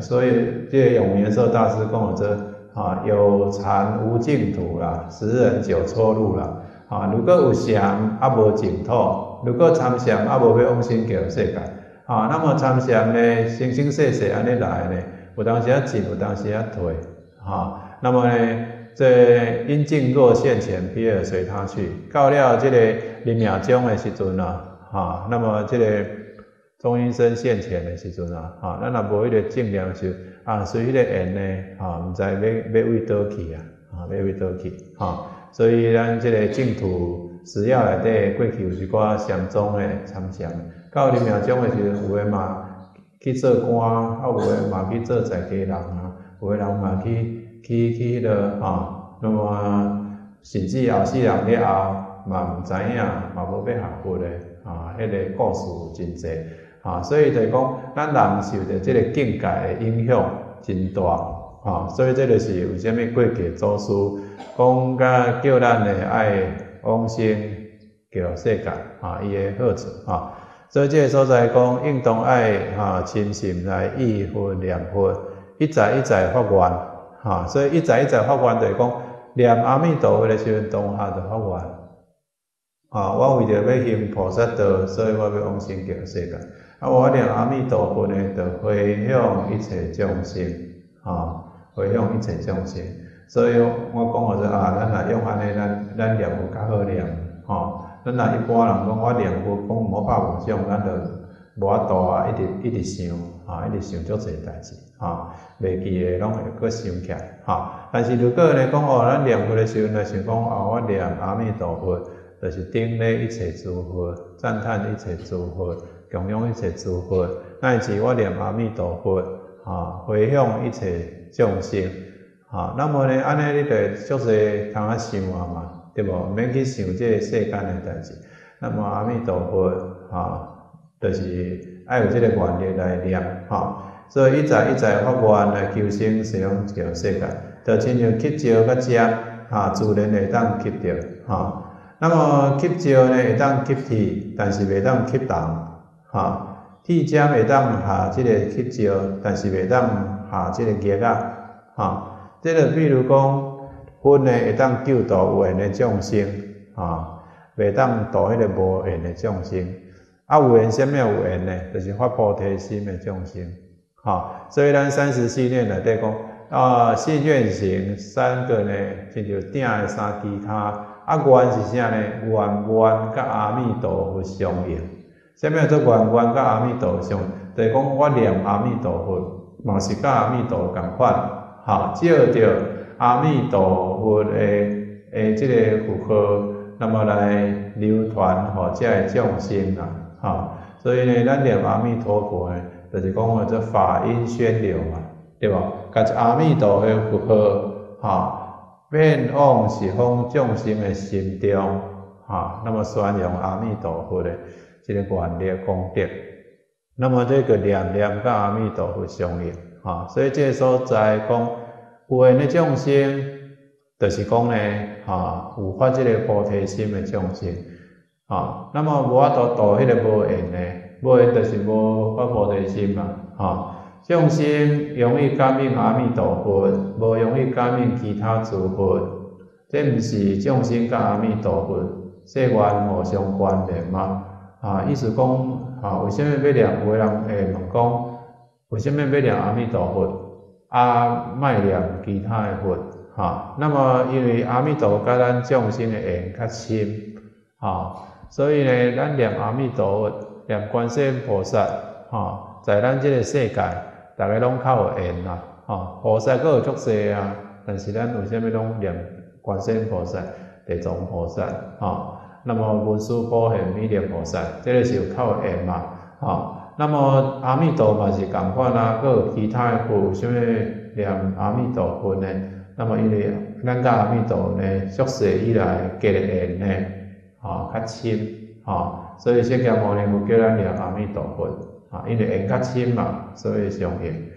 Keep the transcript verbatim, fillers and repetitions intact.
所以这个永年寿大师跟我说啊，有禅无净土啦，十人九错路啦。啊，如果有禅啊无净土，如果参禅啊无要往生极乐世界，啊，那么参禅呢，生生世世安尼来呢，有当时啊进，有当时啊退，啊，那么呢，这因境若现前，彼尔随他去。到了这个临命终的时阵啊，啊，那么这个中阴身现前的时阵啊，啊，咱若无迄个正念时，啊，随迄个缘呢，啊，毋知要要为倒去啊，啊，要为倒去，啊，所以咱这个净土寺庙内底，过去有一寡禅宗的参禅，到临命终的时阵，有诶嘛去做官，啊，有诶嘛去做在家人啊，有诶人嘛去去去迄个啊，那么甚至后世人了后嘛毋知影，嘛无要学佛的啊，迄、那个故事有真济。啊，所以就是讲，咱人受着这个境界的影响真大，啊，所以这就是为什么过去祖师讲甲叫咱的爱往生极乐世界啊，伊的好处啊。所以这个所在讲，应当爱啊，亲心来忆佛念佛，一再一再发愿，啊，所以一再一再发愿就是讲，念阿弥陀佛的时阵，当下就发愿，啊，我为着要行菩萨道，所以我要往生极乐世界。啊，我念阿弥陀佛呢，就回向一切众生，啊，回向一切众生。所以我讲我说啊，咱若用安尼，咱咱念佛较好念，吼。咱若一般人讲我念佛讲无百无想，咱就无法度啊，一直一直想，啊，一直想足侪代志，啊，袂记诶，拢会搁想起来，哈。但是如果呢讲哦，咱念佛诶时阵，若想讲哦，我念阿弥陀佛，就是顶礼一切诸佛，赞叹一切诸佛。供养一切诸佛，乃至我念阿弥陀佛，啊，回向一切众生，啊，那么呢，安尼你就足侪通啊想啊嘛，对无？毋免去想这个世间的代志。那么阿弥陀佛，啊，就是爱有这个愿力来念，哈，所以一再一再发愿来求生西方极乐世界，就亲像吸招甲食，啊，自然会当吸着，哈。那么吸招呢会当吸铁，但是袂当吸重。哈，铁针会当下即个吸招，但是袂当下即个叶啊。哈，即个比如讲，佛呢会当救度有缘的众生，啊，袂当度迄个无缘的众生。啊，有缘什么有缘呢？就是发菩提心的众生。哈，所以咱三十四念内底讲，啊，信愿行三个呢，亲像鼎的三支骹。啊，愿是啥呢？愿愿甲阿弥陀佛相应。啥物叫做愿愿甲阿弥陀相？就是讲我念阿弥陀佛，嘛是甲阿弥陀共款，哈，照着阿弥陀佛的诶即个符号，那么来流传吼遮个众生啦，哈，所以呢，咱念阿弥陀佛呢，就是讲我这法音宣流嘛，对无？甲阿弥陀的符号，哈，愿往十方众生的心中，哈，那么宣扬阿弥陀佛的。这个愿力功德，那么这个念念甲阿弥陀佛相应，哈，所以这个所在讲有缘的众生，就是讲呢，哈，有发这个菩提心的众生，啊，那么无法度度迄个无缘呢，无缘就是无发菩提心嘛，哈，众生容易感应阿弥陀佛，无容易感应其他诸佛，这毋是众生甲阿弥陀佛世缘无相关联吗？啊，意思讲，啊，为什么要念？有个人会问讲，为什么要念阿弥陀佛？啊，莫念其他的佛？哈、啊，那么因为阿弥陀佛甲咱众生的缘较深，啊，所以呢，咱念阿弥陀佛，念观世音菩萨，哈、啊，在咱这个世界，大家拢较有缘啦，哈，菩萨佫有足侪啊，但是咱为什么拢念观世音菩萨、地藏菩萨，哈、啊？那么文殊普贤弥勒菩萨，这个是有较有缘嘛，吼、哦。那么阿弥陀嘛是共款啊，佫有其他的佛，有啥物念阿弥陀佛呢？那么因为咱甲阿弥陀呢，宿世以来结的缘呢，吼、哦、较深，吼、哦，所以释迦牟尼佛叫咱念阿弥陀佛，啊，因为缘较深嘛，所以相应。